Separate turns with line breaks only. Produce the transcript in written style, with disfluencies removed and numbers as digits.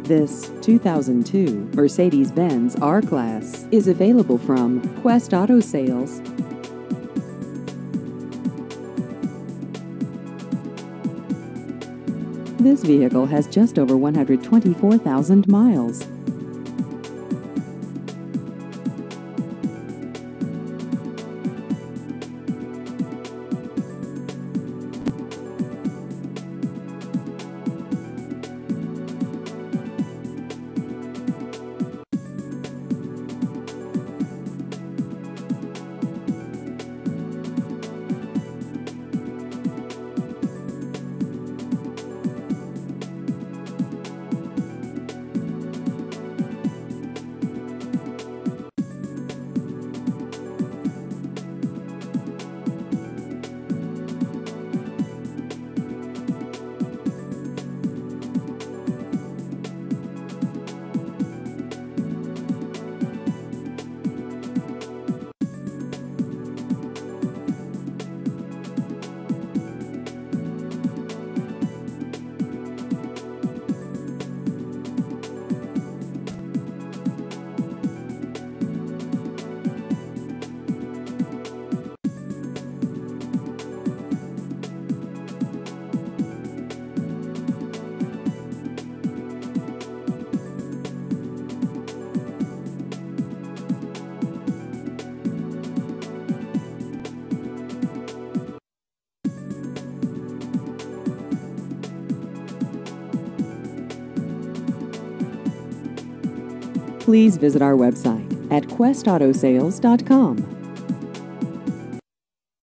This 2002 Mercedes-Benz R-Class is available from Quest Auto Sales. This vehicle has just over 124,000 miles. Please visit our website at questautosales.com.